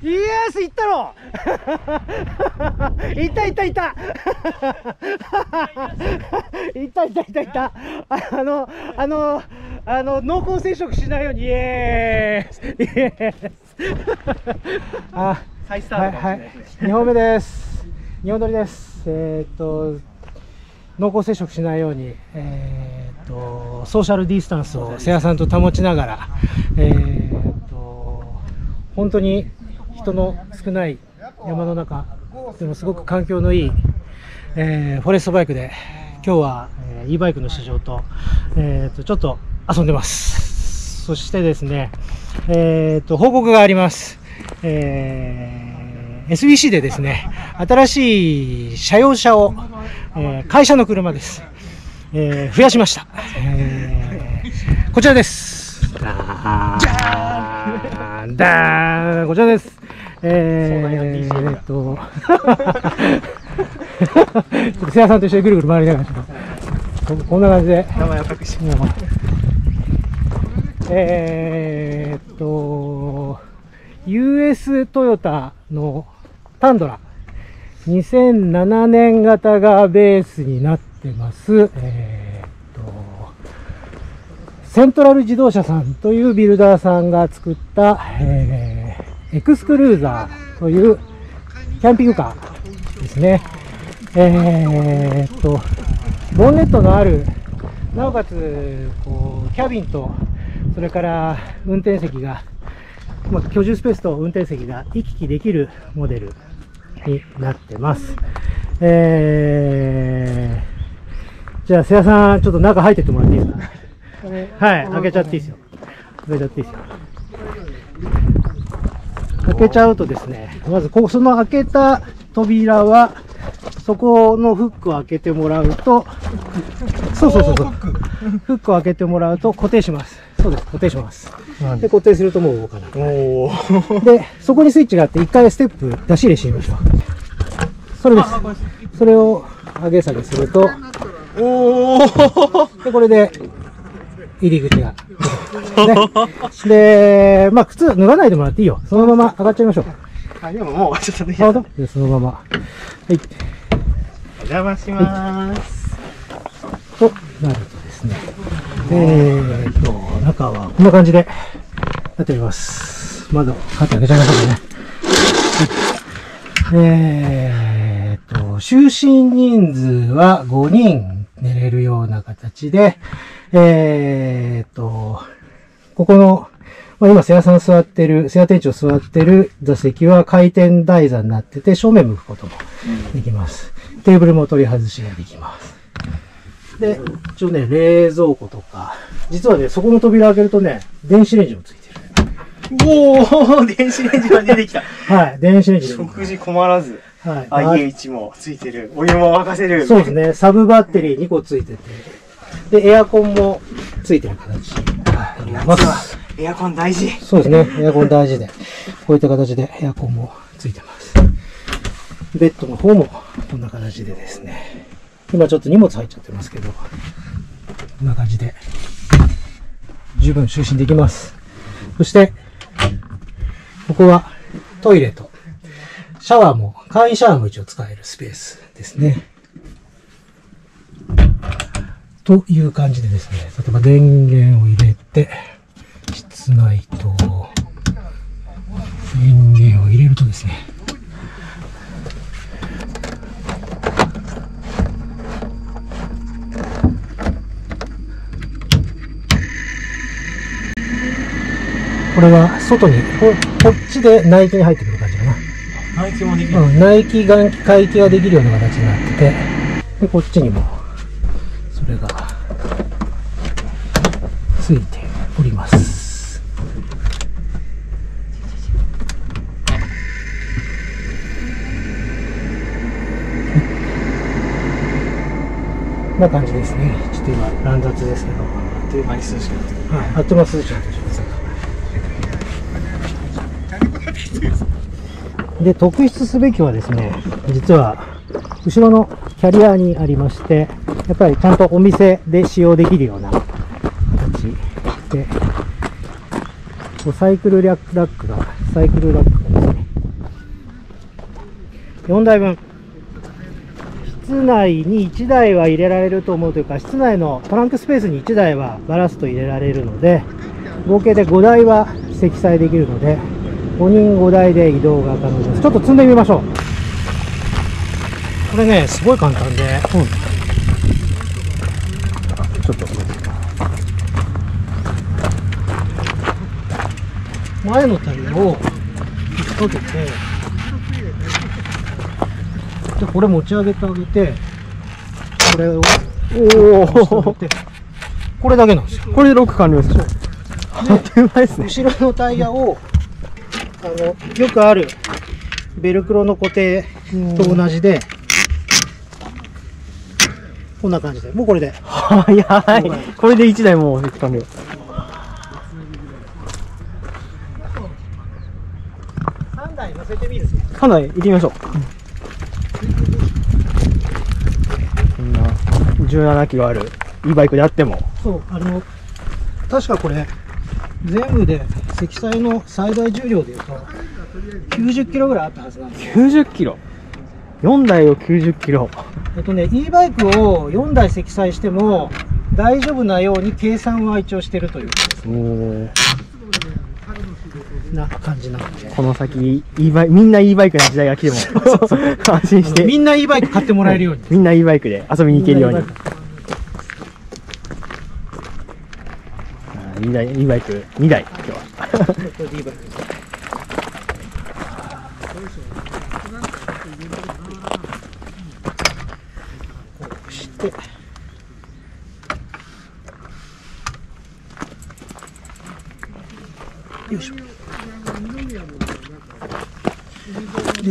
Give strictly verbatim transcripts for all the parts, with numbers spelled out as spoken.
イエス、いったろいったいったいったいったいったいったいったあの、あの、あの、濃厚接触しないように、イエースイエースあ、 再スタートかもしれないですね。 はい、にほんめです。にほん撮りです。えー、っと、濃厚接触しないように、えー、っと、ソーシャルディスタンスを瀬谷さんと保ちながら、えー、っと、本当に人の少ない山の中でもすごく環境のいい、えー、フォレストバイクで今日は、えー、e バイクの試乗と、えー、とちょっと遊んでます。そしてですね、えー、と報告があります。えー、エスビーシー でですね、新しい車用車を、えー、会社の車です、えー、増やしました。えー、こちらです。ダーンダーン、こちらです。えーっと瀬谷さんと一緒にぐるぐる回りながらこんな感じで名前を隠してえーっと ユーエス トヨタのタンドラにせんななねん型がベースになってます。えーっとセントラル自動車さんというビルダーさんが作った、えー、エクスクルーザーというキャンピングカーですね。えー、っとボンネットのある、なおかつこうキャビンとそれから運転席が、まあ、居住スペースと運転席が行き来できるモデルになってます。えー、じゃあ瀬谷さん、ちょっと中入ってってもらっていいですか。はい、開けちゃっていいですよ。開けちゃっていいですよ。開けちゃうとですね、まずこうその開けた扉はそこのフックを開けてもらうと、そうそうそうそう、フックを開けてもらうと固定します。そうです、固定します。で固定するともう動かない。おでそこにスイッチがあって、一回ステップ出し入れしてみましょう。それです。それを上げ下げすると、おーでこれで入り口が、ね、で、まあ靴脱がないでもらっていいよ。そのまま上がっちゃいましょう。 あ、でももうちょっとね。 あ、でそのまま。はい。 お邪魔します。 となるとですね、えーと、中はこんな感じでなっております。窓、カーテン開けちゃいましょうかね。えーと、就寝人数はごにん寝れるような形で、えーと、ここの、まあ、今、瀬谷さん座ってる、瀬谷店長座ってる座席は回転台座になってて、正面向くこともできます。うん、テーブルも取り外しができます。で、一応ね、冷蔵庫とか、実はね、そこの扉開けるとね、電子レンジもついてる。 おー、電子レンジが出てきた。 はい、電子レンジ。 食事困らず。はい。アイエイチ もついてる。お湯も沸かせる。 そうですね、サブバッテリーにこついてて、で、エアコンもついてる形。 夏はエアコン大事。 そうですね、エアコン大事で、こういった形でエアコンもついてます。ベッドの方もこんな形でですね、今ちょっと荷物入っちゃってますけど、こんな感じで十分就寝できます。そして、ここはトイレとシャワーも、簡易シャワーも一応使えるスペースですね。という感じでですね、例えば電源を入れて、室内と電源を入れるとですね、これは外に、こ, こっちで内気に入ってくる感じかな。 内気もできる、 うん、内気、外気、回気ができるような形になってて、で、こっちにも、それが、ついております。こんな感じですね。ちょっと今、乱雑ですけど。 あっという間に涼しくなってくる。 はい、あっという間に涼しくなってきます。で、特筆すべきはですね、実は後ろのキャリアにありまして、やっぱりちゃんとお店で使用できるような形で、こうサイクルラックが、サイクルラックがですね、こよんだいぶん。室内にいちだいは入れられると思うというか、室内のトランクスペースにいちだいはバラスト入れられるので、合計でごだいは積載できるので、ごにんごだいで移動が可能です。ちょっと積んでみましょう。これね、すごい簡単で、うん、ちょっと前のタイヤを引っ掛けて、でこれ持ち上げてあげて、これをおおこれだけなんですよ。 これでロック完了です。あっという間ですね。 後ろのタイヤをあのよくあるベルクロの固定と同じで、こんな感じで、もうこれで早い。これでいちだいもうロック完了。 さんだい乗せてみる。 さんだい行ってみましょう。こんなじゅうななキロあるいいバイクであっても、 そう、あの確かこれ全部で積載の最大重量でいうときゅうじゅっキロぐらいあったはずなんですよ。 きゅうじゅっキロ、よんだいをきゅうじゅっキロ。 えっとね、e バイクをよんだい積載しても大丈夫なように計算は一応してるというおな感じなので、 この先 e バイク、みんな e バイクの時代が来ても安心してみんな e バイク買ってもらえるようにみんな e バイクで遊びに行けるように。いいだい、いいバイクにだい今日は。 こうしてよいしょ。で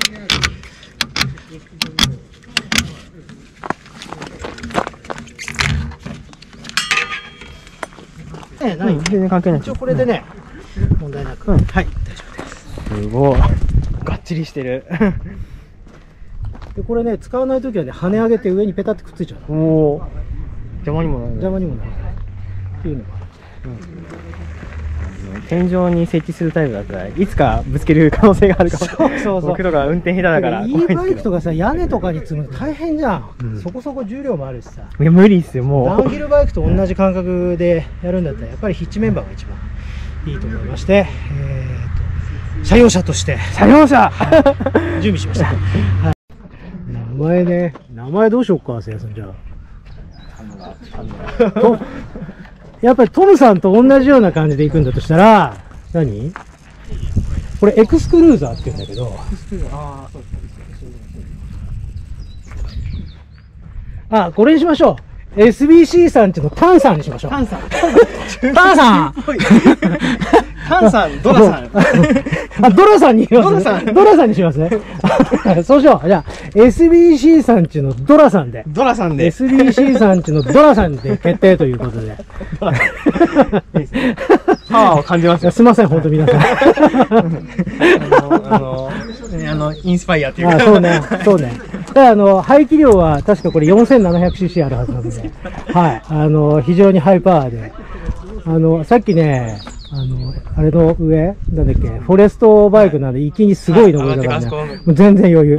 ね、ない、 うん、全然関係ない。 一応これでね、うん、問題なく、うん、はい、大丈夫です。 すごいがっちりしてる。 でこれね、使わないときはね、跳ね上げて上にペタってくっついちゃう。 おお、邪魔にもならない。 邪魔にもならないっていうのが、 うん、天井に設置するタイプだったらいつかぶつける可能性があるかも。そうそうそう、僕とか運転下手だから。 e バイクとかさ、屋根とかに積むの大変じゃん、うん、そこそこ重量もあるしさ。 いや無理っすよ。もうダウンヒルバイクと同じ感覚でやるんだったらやっぱりヒッチメンバーが一番いいと思いまして、えー、と車用車として車用車準備しました。はい、名前ね、名前どうしようか、せいやさん。じゃあとやっぱりトムさんと同じような感じで行くんだとしたら、何これエクスクルーザーって言うんだけど、あ、これにしましょう。エスビーシー さんちのタンさんにしましょう。 タンさんタンさんタンさん、ドラさんあ、ドラさんにしますドラさんドラさんにしますね。そうしよう。じゃあ エスビーシー さんちのドラさんでドラさんでエスビーシー さんちのドラさんで決定ということでパワーを感じますよ。 すみません、本当皆さん。あの、あの、あの、インスパイアっていうか。 あ、そうね、そうね。で、あの、排気量は確かこれ よんせんななひゃくシーシー あるはずなので、はい、あの、非常にハイパワーで、あの、さっきね、あの、あれの上、なんだっけ、フォレストバイクなんで、一気にすごい登りだからね、もう全然余裕。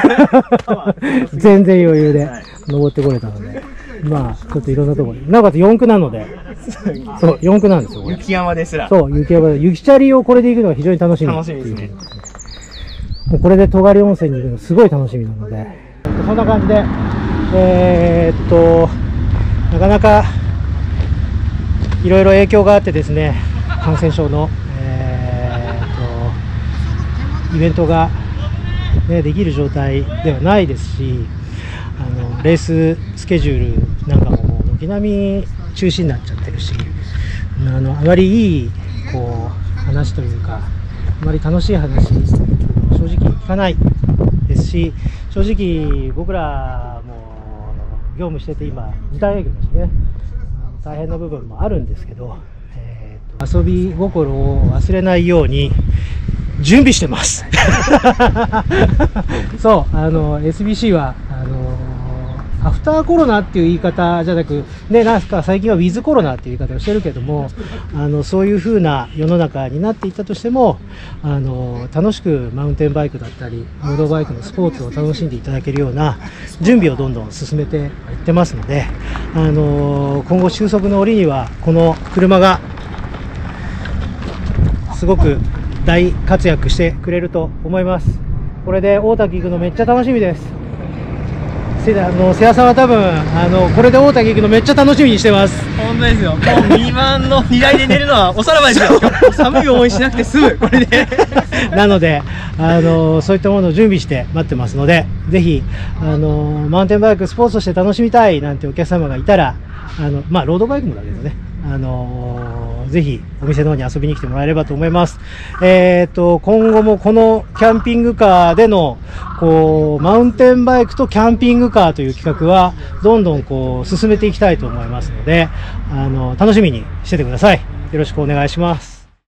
全然余裕で登ってこれたので、まあ、ちょっといろんなところに。なおかつよん区なので、そう、よん区なんですよ、これ。 雪山ですら。 そう、雪山で、雪チャリをこれで行くのが非常に楽しみ。 楽しみですね。 もうこれで戸狩温泉に行くのすごい楽しみなので、そんな感じで、えー、っと、なかなか、いろいろ影響があってですね、感染症の、えー、っとイベントが、ね、できる状態ではないですし、あのレーススケジュールなんかももう軒並み中止になっちゃってるし、あのあまりいいこう話というか、あまり楽しい話正直聞かないですし、正直僕らも業務してて今時短営業だしね、大変な部分もあるんですけど、えー、と遊び心を忘れないように準備してますそう、あの エスビーシー はあのアフターコロナっていう言い方じゃなく、ね、なんか最近はウィズコロナっていう言い方をしてるけども、あのそういう風な世の中になっていったとしても、あの楽しくマウンテンバイクだったりロードバイクのスポーツを楽しんでいただけるような準備をどんどん進めていってますので、あの今後収束の折にはこの車がすごく大活躍してくれると思います。これで大滝行くのめっちゃ楽しみです。せあの瀬谷さんは多分あのこれで大滝行くのめっちゃ楽しみにしてます。 本当ですよ。もうミニバンの荷台で寝るのはおさらばですよ。寒い思いしなくて済むこれで。 なのであのそういったものを準備して待ってますので、ぜひあのマウンテンバイクスポーツとして楽しみたいなんてお客様がいたら、あのまあロードバイクもだけどね、あのぜひお店の方に遊びに来てもらえればと思います。えっと今後もこのキャンピングカーでのこうマウンテンバイクとキャンピングカーという企画はどんどんこう進めていきたいと思いますので、あの楽しみにしててください。よろしくお願いします。